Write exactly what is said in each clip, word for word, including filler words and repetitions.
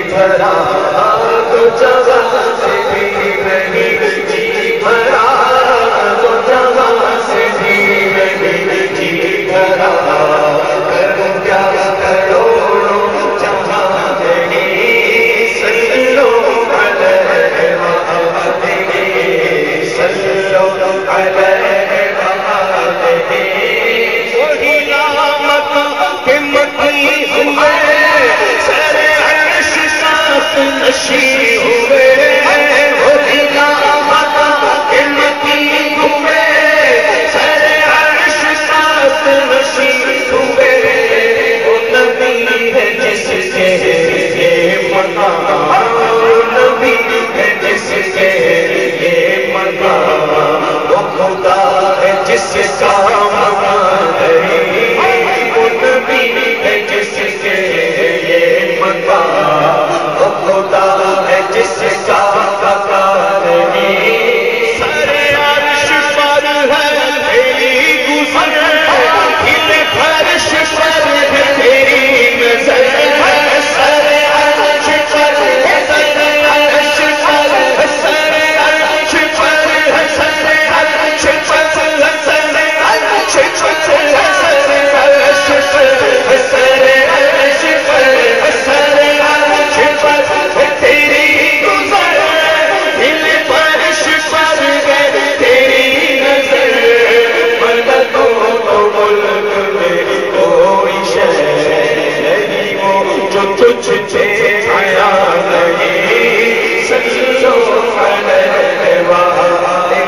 بھرا تو جہاں سے بھی نہیں جی بھرا تو جہاں سے بھی نہیں جی بھرا کروں کیا کروڑوں جہاں نہیں سلو علیہ وآلہ سلو علیہ وآلہ وہی نامت کے مکی ہوئے سر عرش ساتھ نشی ہوئے وہی نامت کے مکی ہوئے سر عرش ساتھ نشی ہوئے وہ نبی ہے جس کے یہ مقام وہ نبی ہے جس کے یہ مقام وہ خدا ہے جس کا مقام ہے وہ نبی ہے جس کے یہ مقام وہ خدا ہے جس کا مقام ہے سر عرش پر ہے تیری گزر دل فرش پر ہے تیری نظر سر عرش پر ہے سر عرش پر ہے سر عرش پر ہے سر عرش پر ہے سر عرش پر ہے سر عرش پر ہے سر عرش پر ہے سر عرش پر ہے تیری گزر دل فرش پر ہے تیری نظر ملکوں تو ملک میں کوئی شے نہیں وہ جو تجھ سے آیا نہیں سلو علیہ وآلہ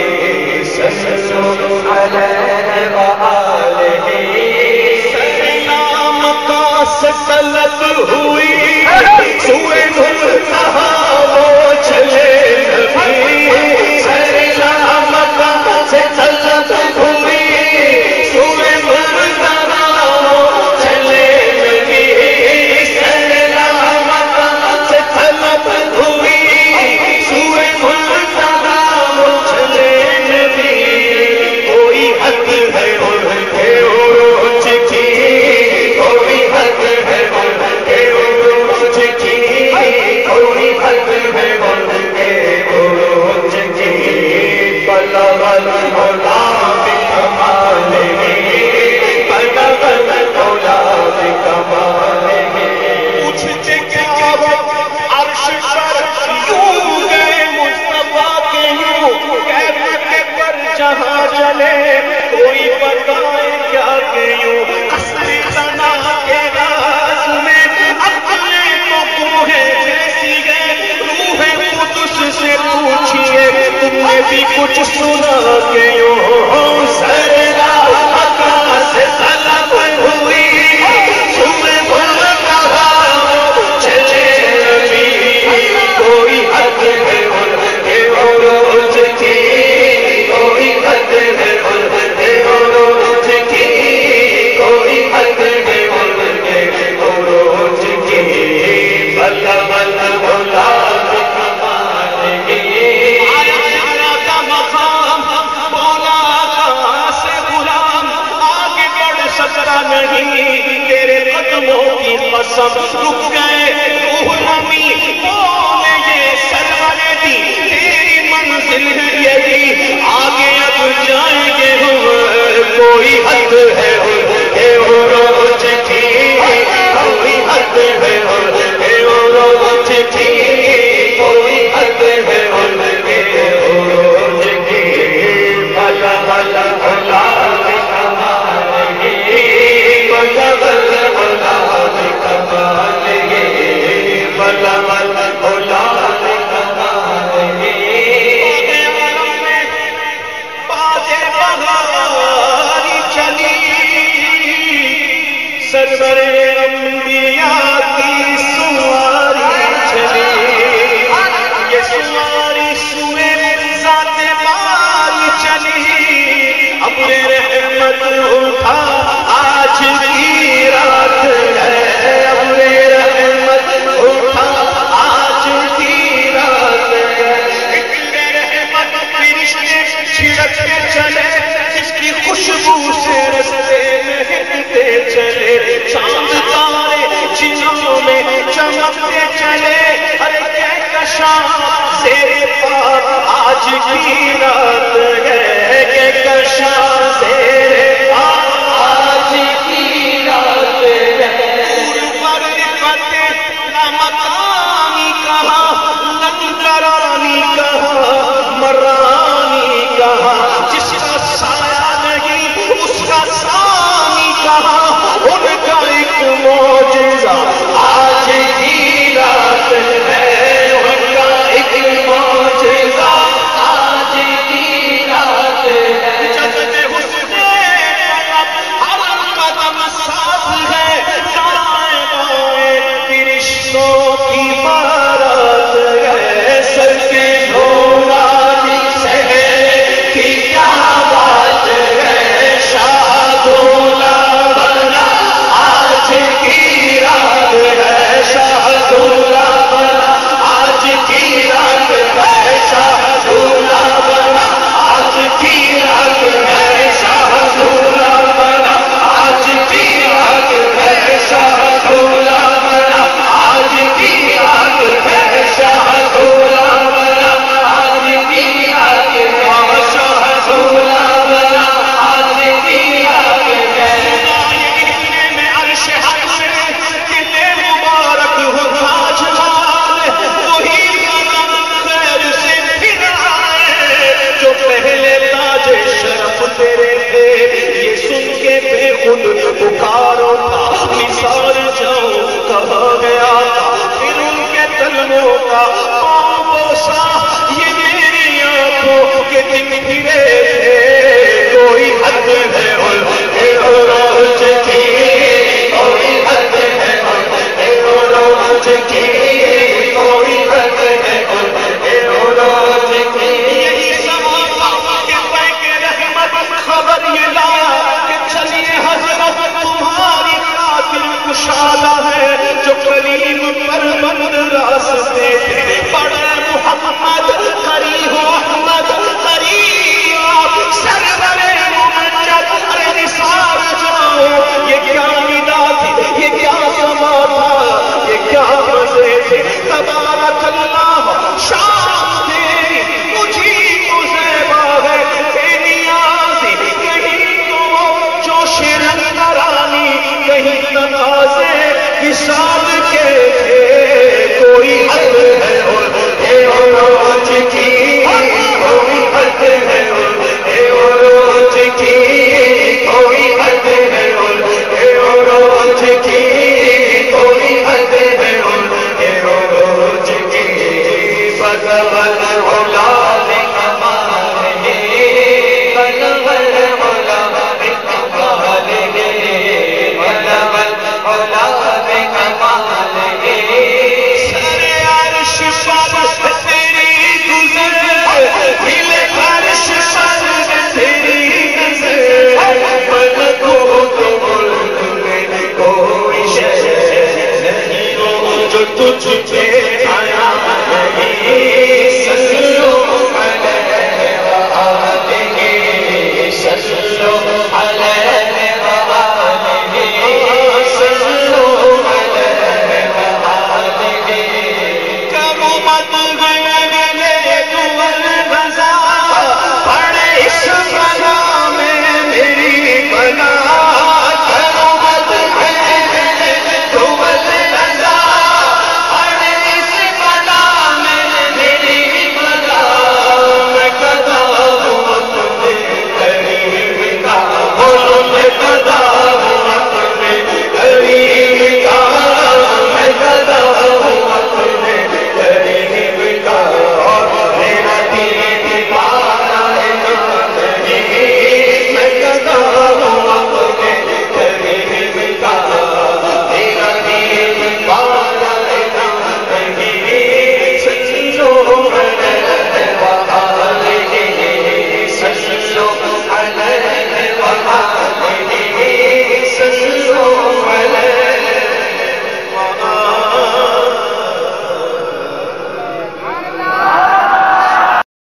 سلو علیہ وآلہ سلام کا سلط ہوئی سوئے منتہا وہ چلے نبی سلام کا سلط ہوئی سوئے منتہا وہ چلے نبی سلام کا سلط ہوئی سوئے منتہا وہ چلے نبی کوئی حد ہے ان کے عروج کی کوئی حد ہے ان کے عروج کی کوئی حد ہے ان کے عروج کی بلغ المولا بکمالہ بلغ المولا بکمالہ پوچھتے کیا عرش پر یوں گئے مصطفیٰ کے یوں کہتے پر جہاں چلے کوئی بتائے کیا کہ یوں اصل ثنا کے راز میں اپنے موقع ہے جیسی ہے روح قدس سے پوچھئے تم نے بھی کچھ سنا کہ یوں سر آکاش سے طلب ہوئی سوئے منتہا چلے نبی کوئی حد ہے ان کے عروج کی کوئی حد ہے ان کے عروج کی کوئی حد ہے ان کے عروج کی بلغ المولا بکمالہ آیا کا مقام مولا کا سے غلام آگے بڑھ سکتا نہیں تیرے قدموں کی قسم رک گئے روح نمی بولے یہ سرور دی تیری منزل ہے یہی آگے اب جائیں گے ہم کوئی حد ہے ان کے عروج کی کوئی حد ہے ان کے عروج کی کوئی حد ہے ان کے عروج کی بلغ المولا بکمالہ بلغ المولا بکمالہ کی رات ہے کہ کشا سے آج کی رات ہے پر فتح رمضانی کہا لنگرانی کہا مرانی کہا جس کا سایہ نہیں اس کا سانی کہا ان کا ایک معجزہ آج کی رات ہے ان کا ایک معجزہ آج کی رات ہے جذب حسن ہر قدم ساتھ ہے دائیں بائیں رشتوں کی بارات ہے سر کے ڈھولانی سے کی کیا بات ہے شاہ دولا بنا آج کی رات ہے شاہ دولا بنا آج کی رات ہے شاہ دولا بنا آج کی رات ہے شاہ دولا بنا آج کی رات ہے شاہ دولا بنا آج کی رات ہے شاہ دولا بنا آج کی رات ہے شاہ دولا بنا آج کی رات ہے میں عرش حق کتنے مبارک ہو تاج مال وہی قدم خیر سے پھر آئے جو پہلے تاج شرف تیرے تھے یہ سن کے بے خود پکارو تھا نثار جاؤ کہا گیا تھا پھر ان کے تلووں کا پاؤں بوسا یہ میری آنکھوں کے دن پھرے تھے کوئی حد ہے روز کی کوئی حد ہے روز کی کوئی حد ہے روز کی یہی سوال کہ پہ رحمت خبر یہ لایا کہ چلیے حضرت تمہاری خاطر کشادہ ہے جو کریم پر بند راستے تھے بڑے محمد قریب احمد قریب سرور ممجد ارے نثار جاؤ یہ کیا ندا تھی یہ کیا سما تھا یہ کیا مزے تھے تبارک اللہ شام تیری مجھے مزیبا ہے بے نیازی کہیں تو جوش رنگرانی کہیں تنازع حساب کے تھے کوئی حد ہے روز کی کوئی حد ہے روز کی کوئی حد ہے روز کی کوئی حد ہے روز کی بغل اولاد کمال ہے بغل اولاد کمال ہے بغل اولاد کمال ہے سر عرش پر تیری گزر دل عرش پر تیری نظر ملکوت ملک میں کوئی شے نہیں جو تجھ پہ